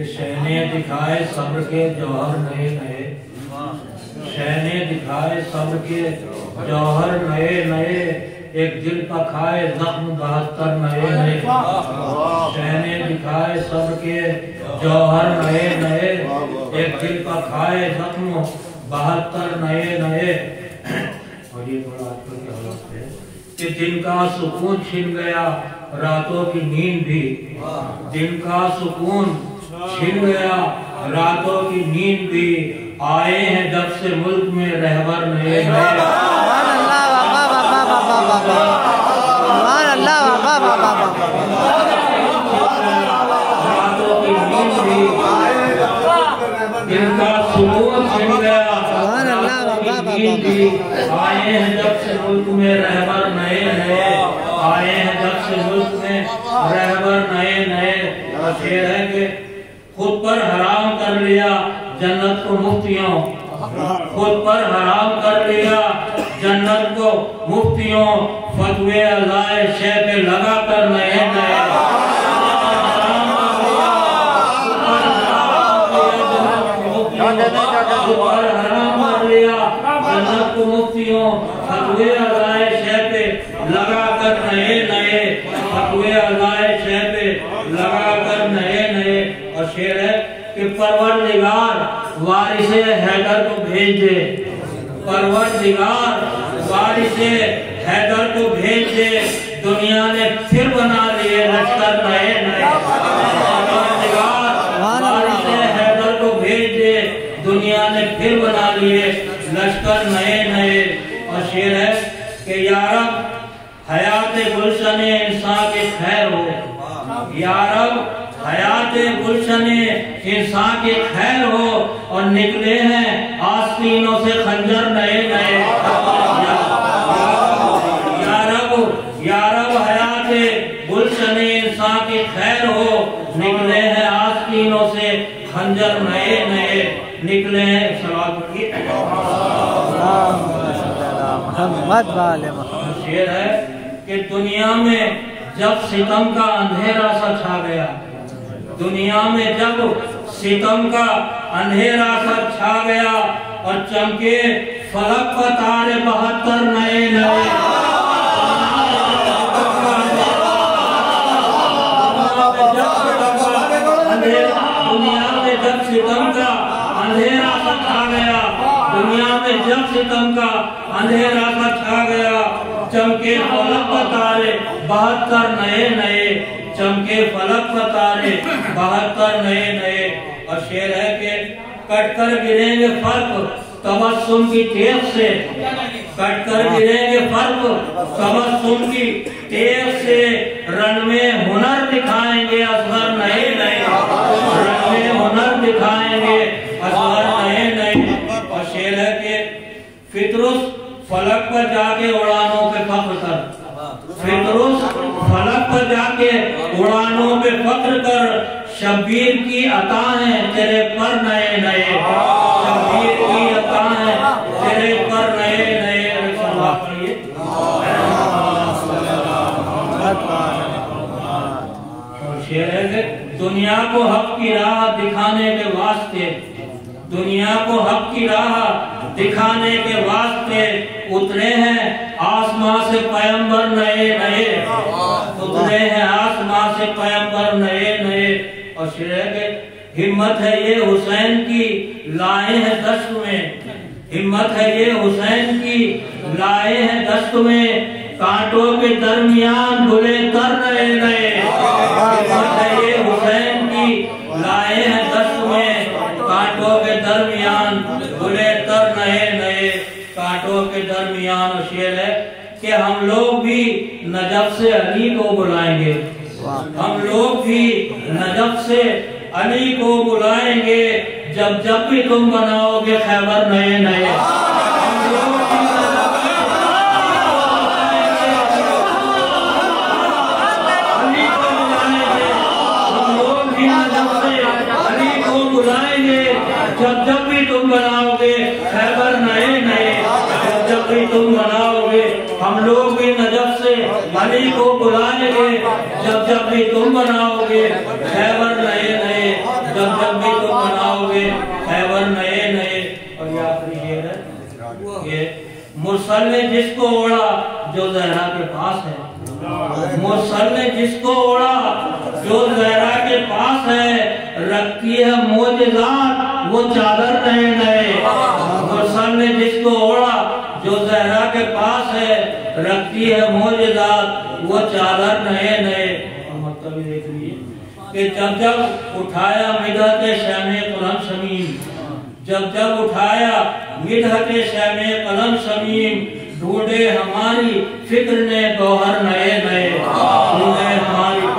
کہ شہنے دکھائے صبر کے جوہر نئے نئے، شہنے دکھائے صبر کے جوہر نئے نئے، ایک دل کا کھائے زخم 72 نئے نئے، شہنے دکھائے صبر کے جوہر نئے نئے، ایک دل کا کھائے زخم 72 نئے نئے۔ اور یہ بڑا آج کل کے حالات ہے کہ دن کا سکون چھن گیا راتوں کی نیند بھی، دن کا سکون چھن گیا راتوں کی نیند بھی، آئے ہیں جب سے ملک میں رہبر نئے نئے۔ راتوں کی نیند بھی، دن کا سکون چھن گیا راتوں کی نیند بھی، آئے ہیں جب سے ملک میں رہبر نئے نئے، آئے ہیں جب سے ملک میں رہبر نئے نئے۔ اور شعر ہے کہ خود پر حرام کر لیا جنت کو مفتیوں، خود پر حرام کر لیا جنت کو مفتیوں، فتوے ازائے شے پہ لگا کر نئے نئے۔ خود پر حرام کر لیا جنت کو مفتیوں، فتوے ازائے شے پہ لگا کر نئے نئے، فتوے ازائے شے پہ لگا کر نئے نئے۔ اور شعر ہے کہ پروردگار وارث حیدر کو بھیج دے، پروردگار وارث حیدر کو بھیج دے، دنیا نے پھر بنا لیے لشکر نئے نئے۔ پروردگار وارث حیدر کو بھیج دے، دنیا نے پھر بنا لیے لشکر نئے نئے۔ اور شعر ہے کہ یا رب حیات گلشن انسان کے خیر ہو، یا رب حیات گلشن انسان کے خیر ہو، اور نکلے ہیں آستینوں سے خنجر نئے نئے۔ یا رب حیات گلشن انسان کے خیر ہو، نکلے ہیں آستینوں سے خنجر نئے نئے، نکلے ہیں صلوات کی۔ شعر ہے کہ دنیا میں جب ستم کا اندھیرا سا چھا گیا، دنیا میں جب ستم کا اندھیرا سا چھا گیا، اور چمکے فلک پر تارے 72 نئے نئے۔ دنیا میں جب ستم کا اندھیرا سا چھا گیا، دنیا میں جب ستم کا اندھیرا سا چھا گیا، چمکے فلک پر تارے 72 نئے نئے، چمکے فلک پر تارے 72 نئے نئے۔ اور شعر ہے کہ کٹ کر گریں گے فرق تبسم کی تیغ سے، کٹ کر گریں گے فرق تبسم کی تیغ سے، رن میں ہنر دکھائیں گے اصغر نئے نئے، رن میں ہنر دکھائیں گے اصغر نئے نئے۔ اور شعر ہے کہ فطرس فلک پر جا کے اڑانوں پہ فخر کر، فطرس فلک پر جا کے اڑانوں پہ فخر کر، شبیر کی عطا ہیں تیرے پر نئے نئے، شبیر کی عطا ہیں تیرے پر نئے نئے۔ شعر ہے کہ دنیا کو حق کی راہ دکھانے کے واسطے، دنیا کو حق کی راہ دکھانے کے واسطے، اترے ہیں آسمان سے پیغمبر نئے نئے، اترے ہیں آسمان سے پیغمبر نئے نئے۔ اور شعر ہے کہ ہمت ہے یہ حسین کی لائے ہیں دست میں، ہمت ہے یہ حسین کی لائے ہیں دست میں، کانٹوں کے درمیان گلے تر نئے نئے، ہمت ہے یہ حسین کی لائے ہیں دست میں، کانٹوں کے درمیان گلے تر نئے نئے، کانٹوں کے درمیان۔ اور شعر ہے کہ ہم لوگ بھی نجف سے علی کو بلائیں گے، ہم لوگ بھی نجف سے علی کو بلائیں گے، جب جب بھی تم بناؤ گے خیبر نئے نئے۔ ہم لوگ بھی نجف سے علی کو بلائیں گے، جب جب بھی تم بناؤ گے خیبر نئے نئے، جب جب بھی تم بناؤ گے۔ ہم لوگ بھی نجف سے علی کو بلائیں گے، جب جب بھی تم بناؤ گے خیبر نئے نئے، جب جب بھی تم بناؤ گے خیبر نئے نئے. اور یہ آخری شعر ہے، یہ مرسل نے جس کو اوڑا جو زہرا کے پاس ہے. مرسل نے جس کو اوڑا جو زہرا کے پاس ہے، رکھتی ہے معجزات وہ چادر نئے نئے. مرسل نے جس کو اوڑا جو زہرا کے پاس ہے، رکھتی ہے معجزات وہ چادر نئے نئے. اور مطلب یہ دیکھ لیجیے کہ جب جب اٹھایا مدحت شمع قلم شمیم، جب جب اٹھایا مدحت شمع قلم شمیم، ڈھونڈے ہماری فکر نے گوہر نئے نئے. ڈھونڈے ہماری